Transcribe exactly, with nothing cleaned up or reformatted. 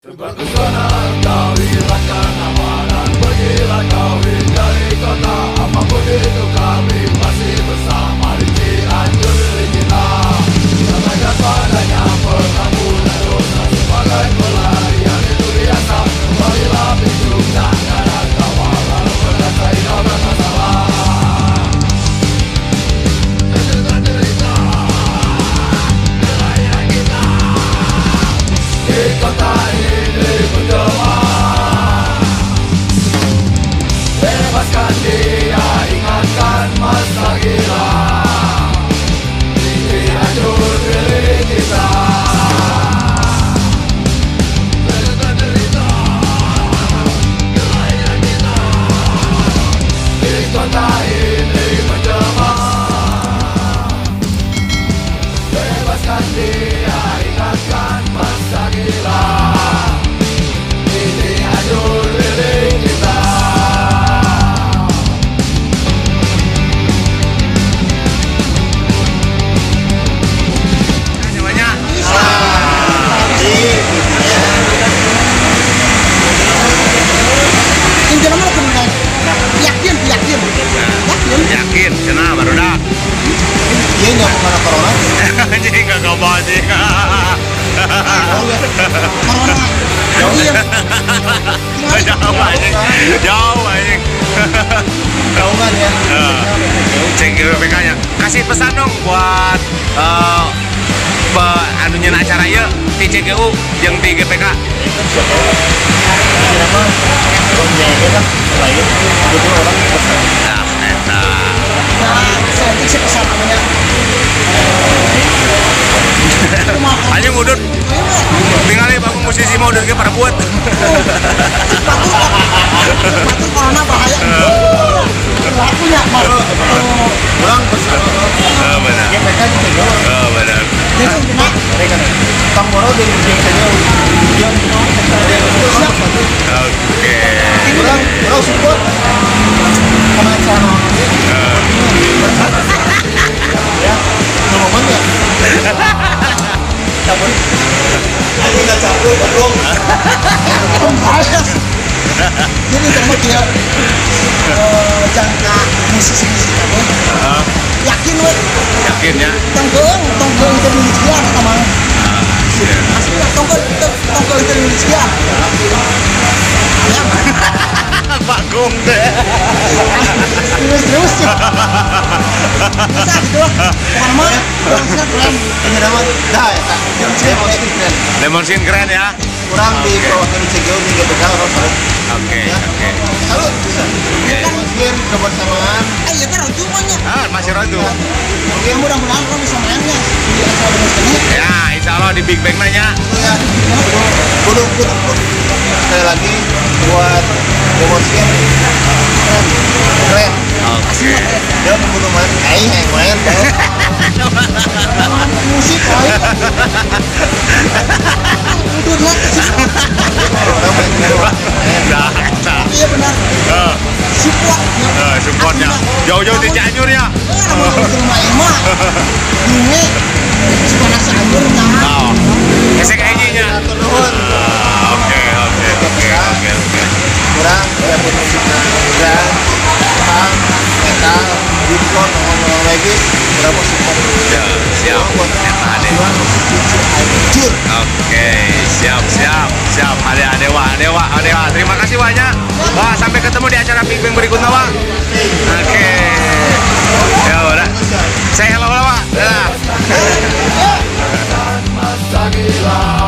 Terpesona kau hilangkan nama dan pergilah kau hindari kota. Apapun itu kami masih bersama di Cianjur milik kita. Sampaikan padanya pengampunan dosa sebagai pelarian itu biasa. Kembalilah pinjung dan kawal lalu berdasai kau bermasalah. Tentukan derita nelayan kita di kota ini bergema. Bebaskan dia, ingatkan masa gila di Cianjur milik kita. Tentukan derita nelayan kita di kota ini bergema. Bebaskan dia, ingatkan masa gila di Cianjur milik kita. Banyak. Intinya mana kemenang? Yakin, yakin, yakin. Yakin, cina baru dah. Iya nggak kemana corona? Jadi nggak kamu aja. Corona. Iya. Jauh aja, jauh aja. Jauhan ya. Cek G P K nya. Kasih pesan dong buat eh, pe, anunya acara ya di C G U yang di G P K. Kenapa? Orangnya aja kan lain. Jadi orang pesan. Nah, eta. Nah, saya sih pesan namanya. Ayo ngudut. Tinggalin bangun musisi mau udah pada buat. Itu corona bahaya. Lakunya baru. Orang pesan. Oh, benar. G P K juga jauh. Oh, benar. Jadi kena. Mereka nih. Bang Moro dari G P K jauh. Dia siap. Oke. Orang orang support. Pengacara. Ya, ngomong ya. Cabut. Aku nggak cabut, belum. Jadi sama dia jangka musisi-musisi kamu. Yakin weh. Yakin ya? Tonggeng, tonggeng Indonesia sama. Asli ya tonggeng, tonggeng Indonesia. Ayam. Pak Gong deh. Terus terus ya. Bisa gitu. Sama. Terusnya keren. Penyiraman. Dah ya tak. Lemon skin keren. Lemon skin keren ya. Kurang di perwakilan C G U di G P K orang salut. Oke, oke. Salut. Lemon skin kebersamaan. Eh ya kan cumanya. Ah, masih ragu. Oke mudah-mudahan kamu bisa mainnya di acara Lemon skin. Ya, insya Allah di Big Bang nanya. Ya. Kudu kudu kudu. Sekali lagi buat Lemon skin keren. Keren. Oke. Dia membunuh main. Aing yang main. Musik lain. Udah lah. Dah, dah. Iya benar. Eh, Support. eh, supportnya. Jauh-jauh di Cianjur ya. Nama rumah Ema. Ini sekolah Cianjur nama. Oh. Gesek aja-nya. Ah, Oke, oke, oke, oke, oke. Kurang ya musiknya dan tentang metal, hip-hop, ngomong lagi berapa support. Ya, siap. Eta ade. Cianjur. Oke, siap, siap, siap. Ade, adewa, adewa, adewa. Terima kasih banyak. Wah, sampai ketemu di acara Big Bang berikutnya, Wak. Oke. Ya udah. Saya hello, Wak. Dah. Masa gila